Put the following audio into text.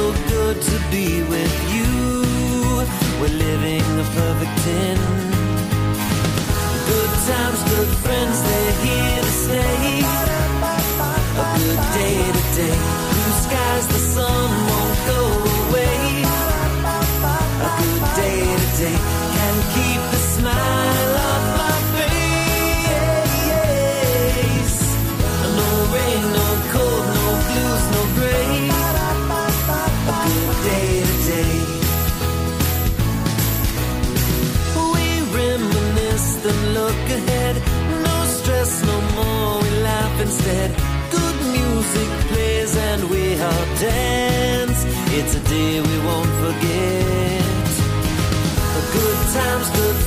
good to be with you. We're living a perfect 10. Good times, good friends, they're here to stay. A good day today. Blue skies, the sun won't go away. A good day today. Can keep the smile off my face. No rain, no cold, no blues, no gray. A good day today. We reminisce, then look ahead. No stress, no more, we laugh instead. Good music plays and we all dance. It's a day we won't forget. Good times, good